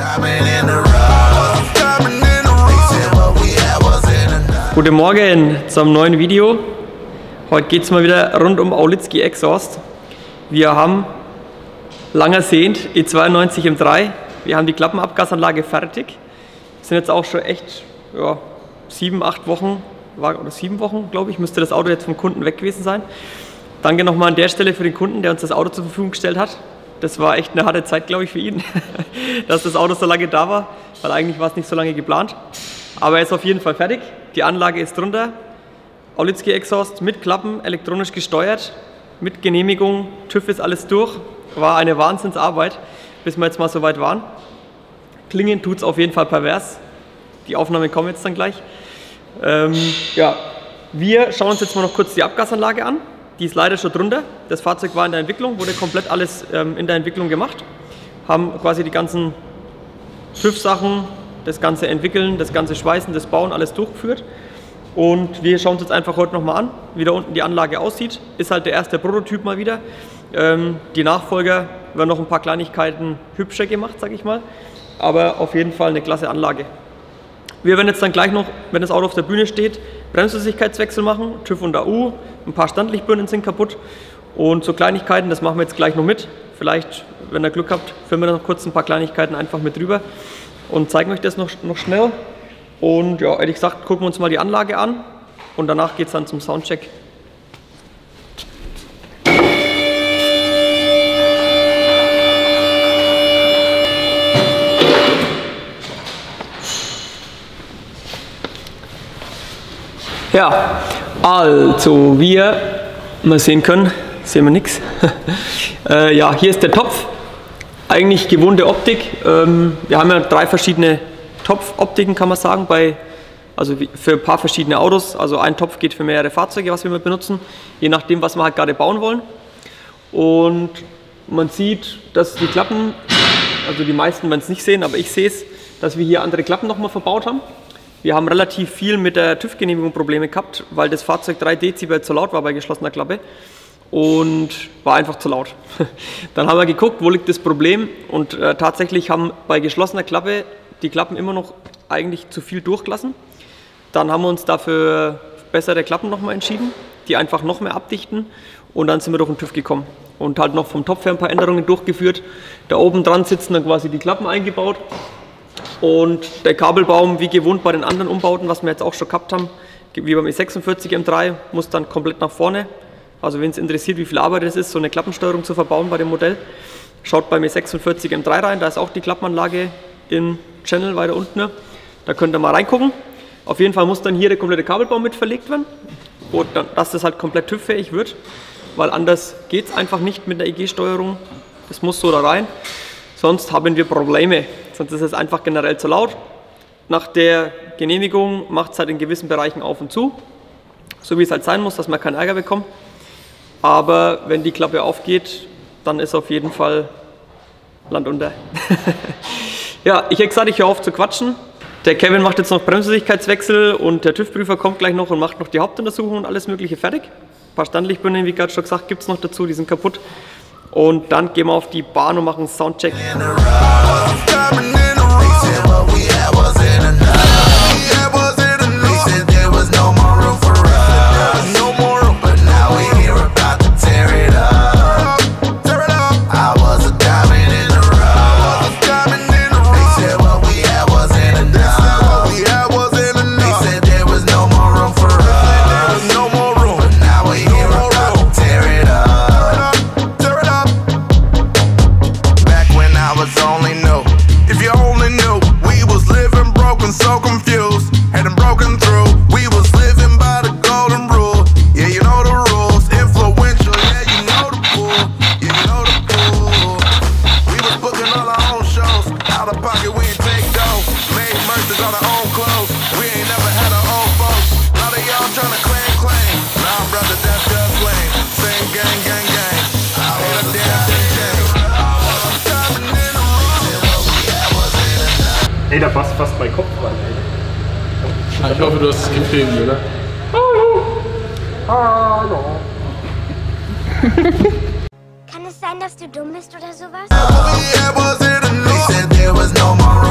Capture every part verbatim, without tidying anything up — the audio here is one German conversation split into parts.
Guten Morgen zum neuen Video. Heute geht es mal wieder rund um Aulitzky Exhaust. Wir haben lang ersehnt E zweiundneunzig M drei. Wir haben die Klappenabgasanlage fertig. Sind jetzt auch schon echt ja, sieben, acht Wochen, oder sieben Wochen, glaube ich, müsste das Auto jetzt vom Kunden weg gewesen sein. Danke nochmal an der Stelle für den Kunden, der uns das Auto zur Verfügung gestellt hat. Das war echt eine harte Zeit, glaube ich, für ihn, dass das Auto so lange da war, weil eigentlich war es nicht so lange geplant. Aber er ist auf jeden Fall fertig. Die Anlage ist drunter. Aulitzky Exhaust mit Klappen, elektronisch gesteuert, mit Genehmigung. TÜV ist alles durch. War eine Wahnsinnsarbeit, bis wir jetzt mal so weit waren. Klingen tut es auf jeden Fall pervers. Die Aufnahmen kommen jetzt dann gleich. Ähm, ja, wir schauen uns jetzt mal noch kurz die Abgasanlage an. Die ist leider schon drunter. Das Fahrzeug war in der Entwicklung, wurde komplett alles ähm, in der Entwicklung gemacht. Haben quasi die ganzen TÜV-Sachen, das ganze Entwickeln, das ganze Schweißen, das Bauen, alles durchgeführt. Und wir schauen uns jetzt einfach heute nochmal an, wie da unten die Anlage aussieht. Ist halt der erste Prototyp mal wieder. Ähm, die Nachfolger werden noch ein paar Kleinigkeiten hübscher gemacht, sage ich mal. Aber auf jeden Fall eine klasse Anlage. Wir werden jetzt dann gleich noch, wenn das Auto auf der Bühne steht, Bremsflüssigkeitswechsel machen, TÜV und A U, ein paar Standlichtbirnen sind kaputt und so Kleinigkeiten, das machen wir jetzt gleich noch mit. Vielleicht, wenn ihr Glück habt, filmen wir noch kurz ein paar Kleinigkeiten einfach mit rüber und zeigen euch das noch, noch schnell. Und ja, ehrlich gesagt, gucken wir uns mal die Anlage an und danach geht es dann zum Soundcheck. Ja, also wie wir mal sehen können, sehen wir nichts. äh, ja, hier ist der Topf. Eigentlich gewohnte Optik. Ähm, wir haben ja drei verschiedene Topfoptiken, kann man sagen, bei, also für ein paar verschiedene Autos. Also ein Topf geht für mehrere Fahrzeuge, was wir mal benutzen, je nachdem, was wir halt gerade bauen wollen. Und man sieht, dass die Klappen, also die meisten werden es nicht sehen, aber ich sehe es, dass wir hier andere Klappen nochmal verbaut haben. Wir haben relativ viel mit der TÜV-Genehmigung Probleme gehabt, weil das Fahrzeug drei Dezibel zu laut war bei geschlossener Klappe und war einfach zu laut. Dann haben wir geguckt, wo liegt das Problem, und äh, tatsächlich haben bei geschlossener Klappe die Klappen immer noch eigentlich zu viel durchgelassen. Dann haben wir uns dafür bessere Klappen nochmal entschieden, die einfach noch mehr abdichten, und dann sind wir durch den TÜV gekommen und halt noch vom Topf her ein paar Änderungen durchgeführt. Da oben dran sitzen dann quasi die Klappen eingebaut. Und der Kabelbaum, wie gewohnt bei den anderen Umbauten, was wir jetzt auch schon gehabt haben, wie beim E sechsundvierzig M drei, muss dann komplett nach vorne. Also wenn es interessiert, wie viel Arbeit es ist, so eine Klappensteuerung zu verbauen bei dem Modell, schaut beim E sechsundvierzig M drei rein, da ist auch die Klappenanlage in Channel weiter unten. Da könnt ihr mal reingucken. Auf jeden Fall muss dann hier der komplette Kabelbaum mit verlegt werden, und dann, dass das halt komplett TÜV-fähig wird, weil anders geht es einfach nicht mit der E G-Steuerung. Das muss so da rein, sonst haben wir Probleme. Sonst ist es einfach generell zu laut. Nach der Genehmigung macht es halt in gewissen Bereichen auf und zu, so wie es halt sein muss, dass man keinen Ärger bekommt. Aber wenn die Klappe aufgeht, dann ist auf jeden Fall Land unter. Ja, ich hätte gesagt, ich höre auf zu quatschen. Der Kevin macht jetzt noch Bremsflüssigkeitswechsel und der TÜV-Prüfer kommt gleich noch und macht noch die Hauptuntersuchung und alles Mögliche fertig. Ein paar Standlichtbirnen, wie gerade schon gesagt, gibt es noch dazu, die sind kaputt. Und dann gehen wir auf die Bahn und machen einen Soundcheck. Ey, da passt fast mein Kopf ran, ey. Ich hoffe, du hast es gefilmt, oder? Hallo. Kann es sein, dass du dumm bist oder sowas?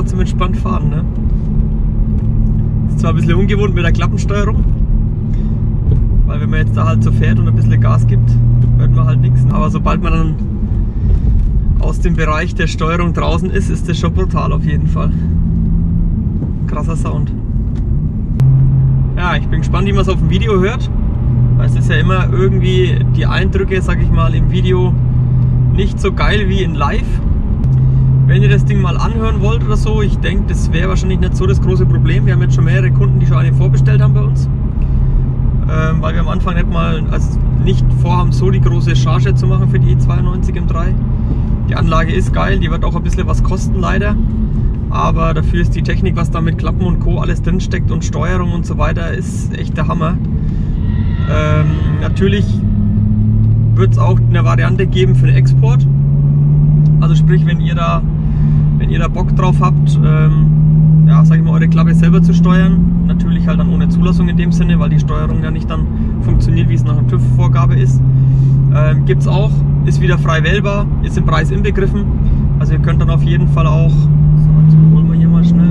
trotzdem entspannt fahren. Ne? Ist zwar ein bisschen ungewohnt mit der Klappensteuerung, weil wenn man jetzt da halt so fährt und ein bisschen Gas gibt, hört man halt nichts. Aber sobald man dann aus dem Bereich der Steuerung draußen ist, ist das schon brutal auf jeden Fall. Krasser Sound. Ja, ich bin gespannt, wie man es auf dem Video hört. Weil es ist ja immer irgendwie die Eindrücke, sag ich mal, im Video nicht so geil wie in live. Wenn ihr das Ding mal anhören wollt oder so, ich denke, das wäre wahrscheinlich nicht so das große Problem. Wir haben jetzt schon mehrere Kunden, die schon eine vorbestellt haben bei uns. Ähm, weil wir am Anfang nicht mal, also nicht vorhaben, so die große Charge zu machen für die E zweiundneunzig M drei. Die Anlage ist geil, die wird auch ein bisschen was kosten leider. Aber dafür ist die Technik, was da mit Klappen und Co. alles drin steckt und Steuerung und so weiter, ist echt der Hammer. Ähm, natürlich wird es auch eine Variante geben für den Export. Also sprich, wenn ihr da, wenn ihr da Bock drauf habt, ähm, ja, sag ich mal, eure Klappe selber zu steuern, natürlich halt dann ohne Zulassung in dem Sinne, weil die Steuerung ja nicht dann funktioniert, wie es nach einer TÜV-Vorgabe ist. Ähm, gibt es auch, ist wieder frei wählbar, ist im Preis inbegriffen. Also ihr könnt dann auf jeden Fall auch, so, jetzt holen wir hier mal schnell.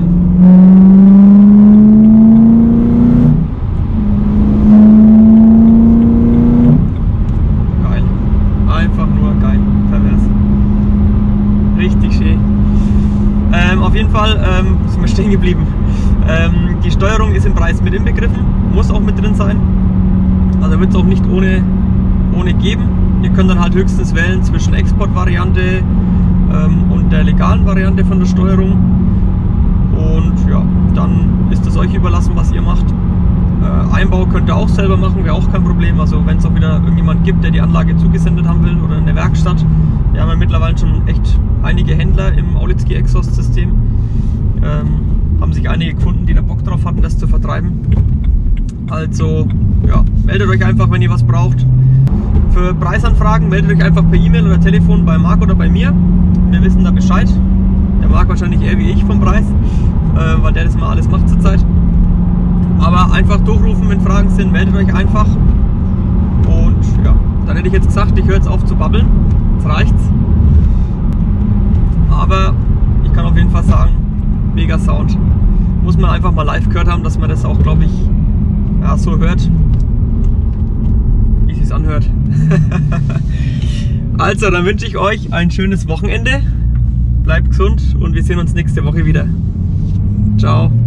Auf jeden Fall ähm, sind wir stehen geblieben. Ähm, die Steuerung ist im Preis mit inbegriffen, muss auch mit drin sein. Also wird es auch nicht ohne, ohne geben. Ihr könnt dann halt höchstens wählen zwischen Exportvariante ähm, und der legalen Variante von der Steuerung. Und ja, dann ist es euch überlassen, was ihr macht. Äh, Einbau könnt ihr auch selber machen, wäre auch kein Problem. Also wenn es auch wieder irgendjemand gibt, der die Anlage zugesendet haben will oder eine Werkstatt. Wir haben ja mittlerweile schon echt einige Händler im Aulitzky Exhaust System. Ähm, haben sich einige gefunden, die da Bock drauf hatten, das zu vertreiben. Also ja, meldet euch einfach, wenn ihr was braucht. Für Preisanfragen meldet euch einfach per E-Mail oder Telefon bei Marc oder bei mir. Wir wissen da Bescheid. Der Marc wahrscheinlich eher wie ich vom Preis, äh, weil der das mal alles macht zurzeit. Aber einfach durchrufen, wenn Fragen sind, meldet euch einfach. Und ja, dann hätte ich jetzt gesagt, ich höre jetzt auf zu babbeln. Jetzt reicht's. Aber ich kann auf jeden Fall sagen, mega Sound. Muss man einfach mal live gehört haben, dass man das auch, glaube ich, ja, so hört, wie es sich anhört. Also, dann wünsche ich euch ein schönes Wochenende. Bleibt gesund und wir sehen uns nächste Woche wieder. Ciao.